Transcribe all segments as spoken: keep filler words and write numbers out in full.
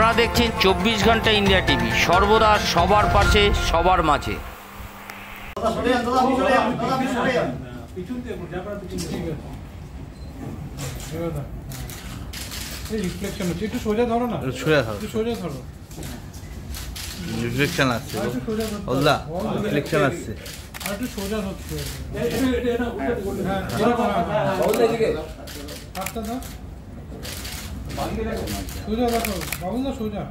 আপনারা দেখছেন চব্বিশ ঘন্টা ইন্ডিয়া টিভি, সর্বদা সবার পাশে সবার মাঝে। রিফ্লেকশন হচ্ছে, একটু সোজা ধরো না, সোজা ধরো, সোজা ধরো। রিফ্লেকশন আসছে, ওলা রিফ্লেকশন আসছে, আর একটু সোজা হচ্ছে। হাতটা দাও, সোজা রাখো বাবুল দা, সোজা।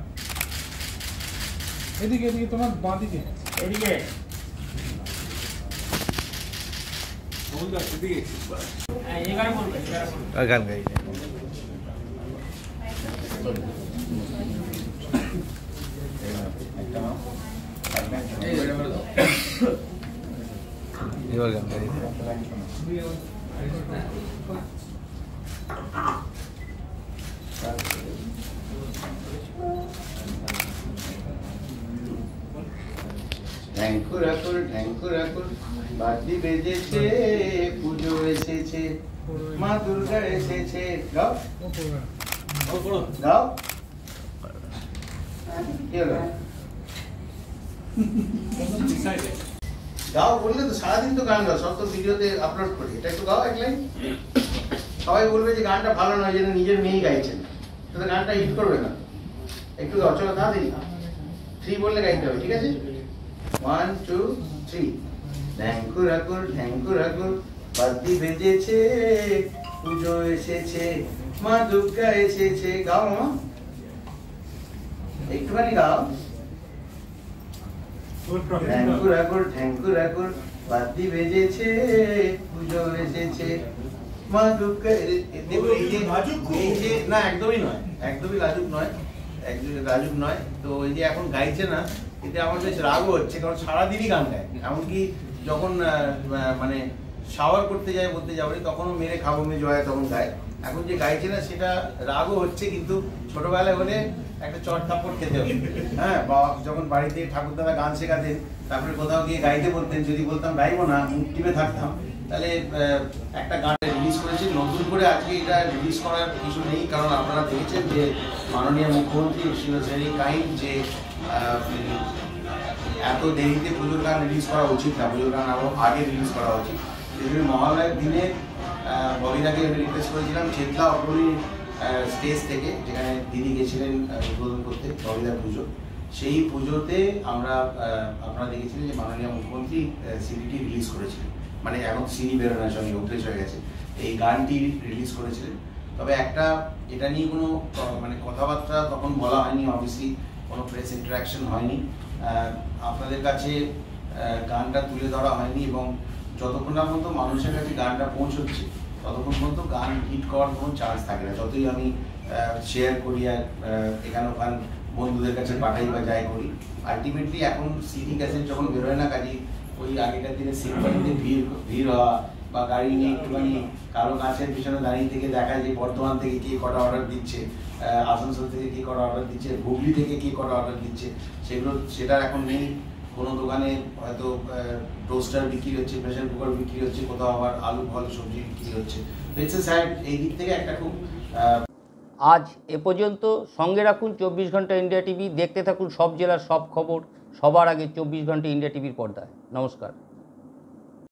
এদিকে এদিকে, তোমার বাঁ দিকে, এদিকে গান গাই। এবার গান গাই। ঢ্যাঙ্কুর আকুর ঢ্যাঙ্কুর আকুর বাদ্যি বেজেছে, পুজো এসেছে, মা দুর্গা এসেছে। গাও গাও, গাও বললে তো সারাদিন তো গান গাও, সব তো ভিডিওতে আপলোড করি। এটা একটু গাও এক লাইন। সবাই বলবে যে গানটা ভালো নয়, যেন নিজের মেয়েই গাইছেন, তাহলে গানটা হিট করবে না। একটু গাও, চলো তাড়াতাড়ি। থ্রি বললে গাইতে হবে, ঠিক আছে? One two three. ঢ্যাঙ্কুর আকুর ঢ্যাঙ্কুর আকুর বাদ্যি বেজেছে, পুজো এসেছে, মা দুর্গা এসেছে। গাও মামা, একটুখানি গাও। ঢ্যাঙ্কুর আকুর ঢ্যাঙ্কুর আকুর বাদ্যি বেজেছে, পুজো এসেছে, মা দুর্গা। এই যে না, একদমই নয়, একদমই লাজুক নয়, একদমই লাজুক নয়। তো এই যে এখন গাইছে না, এতে আমার বেশ রাগও হচ্ছে, কারণ সারাদিনই গান গায়। এমনকি যখন মানে শাওয়ার করতে যায়, বলতে যাবো তখনও মেরে খাবো মে জয় তখন গায়। এখন যে গাইছে না সেটা রাগও হচ্ছে, কিন্তু ছোটবেলায় হলে একটা চট থাপ্পড় খেতে হবে। হ্যাঁ, বাবা যখন বাড়িতে ঠাকুরদাদা গান শেখাতেন, তারপরে কোথাও গিয়ে গাইতে বলতেন, যদি বলতাম গাইবো না, মুখ টিপে থাকতাম, তাহলে একটা গান রিলিজ করেছি নতুন করে। আজকে এটা রিলিজ করার কিছু নেই, কারণ আপনারা দেখেছেন যে মাননীয় মুখ্যমন্ত্রী ছিল ভেরি কাইন্ড, যে এত দেরিতে পুজোর গান রিলিজ করা উচিত না, পুজোর গান আরও আগে রিলিজ করা উচিত। যেগুলি মহালয়ের দিনে ববিদাকে আমি রিকোয়েস্ট করেছিলাম চেতলা অগ্রণী স্টেজ থেকে, যেখানে দিদি গেছিলেন উদ্বোধন করতে ববিদার পুজো। সেই পুজোতে আমরা আপনারা দেখেছিলেন যে মাননীয় মুখ্যমন্ত্রী সিডিটি রিলিজ করেছিলেন, মানে এখন সিডি বেরোনোর সঙ্গে অভ্যেস হয়ে গেছে, এই গানটি রিলিজ করেছিলেন। তবে একটা এটা নিয়ে কোনো মানে কথাবার্তা তখন বলা হয়নি, অবভিয়াসলি কোনো প্রেস ইন্টারাকশন হয়নি, আপনাদের কাছে গানটা তুলে ধরা হয়নি, এবং যতক্ষণ না পর্যন্ত মানুষের কাছে গানটা পৌঁছচ্ছে ততক্ষণ পর্যন্ত গান হিট করার কোনো চান্স থাকে না। যতই আমি শেয়ার করি আর এখানে ওখান বন্ধুদের কাছে পাঠাই বা যাই করি, আলটিমেটলি এখন সিডি ক্যাসেট যখন বেরোয় না, কাজে ওই আগেকার দিনে সিম্পালিতে ভিড় ভিড় হওয়া বা গাড়ি নিয়ে একটুখানি কারো কাছের পিছনে দাঁড়িয়ে থেকে দেখা যে বর্ধমান থেকে কে কটা অর্ডার দিচ্ছে, আসানসোল থেকে কে কটা অর্ডার দিচ্ছে, হুগলি থেকে কে কটা অর্ডার দিচ্ছে, সেগুলো সেটা এখন নেই। কোনো দোকানে হয়তো টোস্টার বিক্রি হচ্ছে, প্রেশার কুকার বিক্রি হচ্ছে, কোথাও আবার আলু ফল সবজি বিক্রি হচ্ছে। তো ইটস এ স্যাড, এই দিক থেকে একটা খুব। আজ এ পর্যন্ত। সঙ্গে রাখুন চব্বিশ ঘন্টা ইন্ডিয়া টিভি, দেখতে থাকুন সব জেলার সব খবর সবার আগে চব্বিশ ঘন্টা ইন্ডিয়া টিভির পর্দায়। নমস্কার।